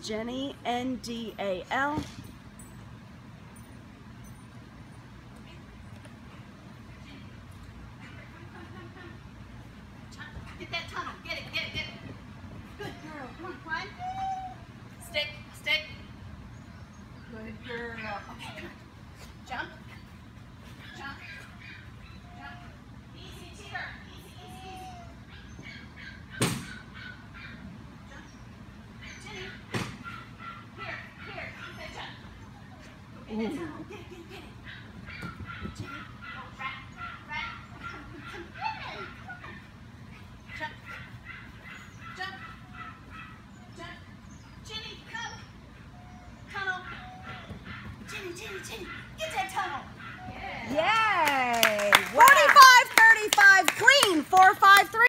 Jenny, Ndal. Get that tunnel. Get it, get it, get it. Good girl. Come on, climb. Stick, stick. Good girl. Okay, come on. Jump. Jump. Jump. Easy, Teeter. Easy, easy, easy. Jump. Jenny. Here, here. Get that jump. Go get that tunnel. Get it, get it, get it.